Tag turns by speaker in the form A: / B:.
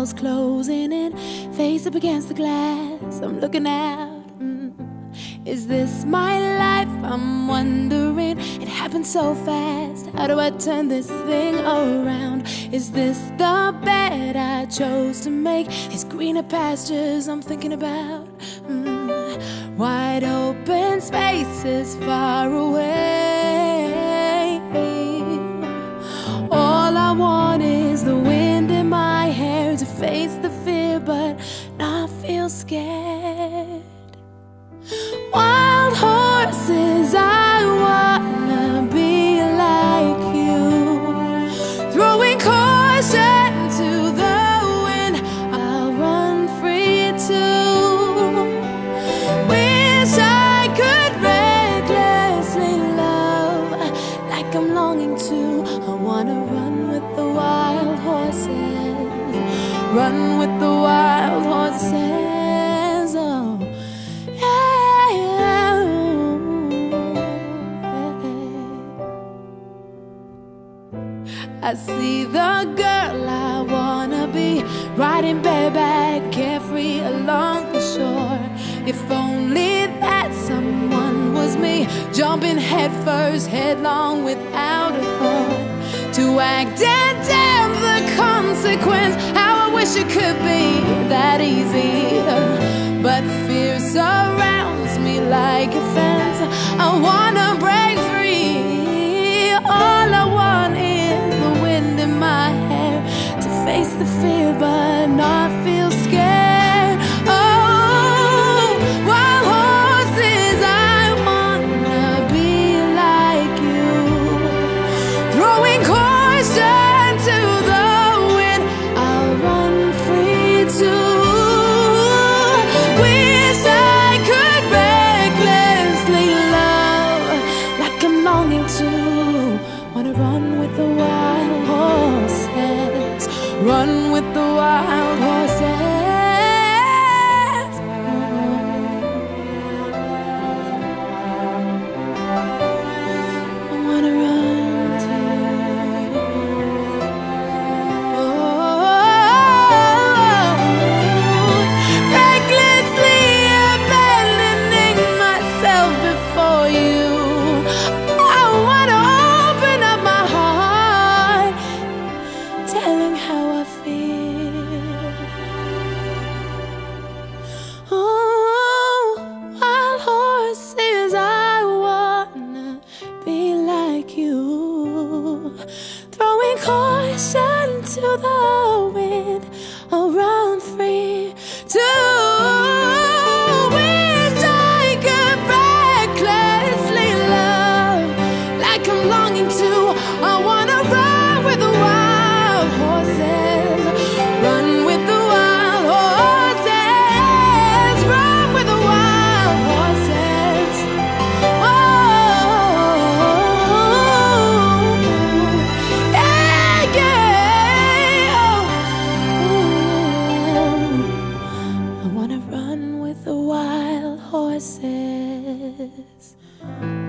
A: walls closing in, face up against the glass, I'm looking out. Is this my life? I'm wondering. It happened so fast. How do I turn this thing around? Is this the bed I chose to make? These greener pastures I'm thinking about. Wide open spaces far away. All I want is the wind in my hair to face the fear but not feel scared. Wild horses, I wanna be like you. Throwing caution to the wind, I'll run free too. Wish I could recklessly love like I'm longing to. I wanna run with the wild horses, run with the wild horses. I see the girl I wanna be, riding bareback, carefree along the shore. If only that someone was me, jumping headfirst, headlong without a thought. To act and damn the consequence. How I wish it could be that easy, but fear surrounds me like a fence. I wanna break free. All I want is the wind in my hair to face the fear but not feel scared. Oh, wild horses, I wanna be like you. Throwing caution to the wind, I'll run free too. Wish I could recklessly love like I'm longing to. Wanna run with the wild horses, run with the wild horses. I wanna run to you. Oh, recklessly abandoning myself before you. I wanna open up my heart, telling how I feel. Oh, wild horses, I wanna be like you. Throwing caution to the wind, I'll run free too. Wish I could recklessly love like I'm longing to. I wanna run with the wild horses, run with the wild horses, run with the wild horses. Oh, yeah, yeah. Oh, I wanna run with the wild horses.